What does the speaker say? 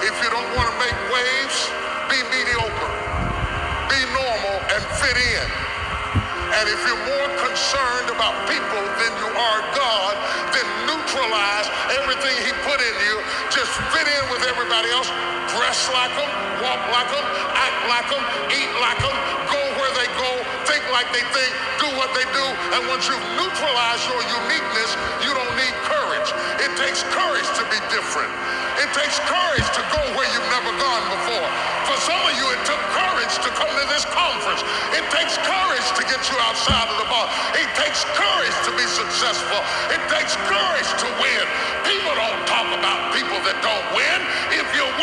If you don't want to make waves, be mediocre. Be normal and fit in. And if you're more concerned about people than you are God, then neutralize everything he put in you. Just fit in with everybody else. Dress like them, walk like them, act like them, eat like them, go where they go, think like they think, do what they do. And once you've neutralized your uniqueness, you don't need courage. It takes courage to be different. It takes courage to go where you've never gone before. For some of you, it took courage to come to this conference. It takes courage to get you outside of the box. It takes courage to be successful. It takes courage to win. People don't talk about people that don't win. If you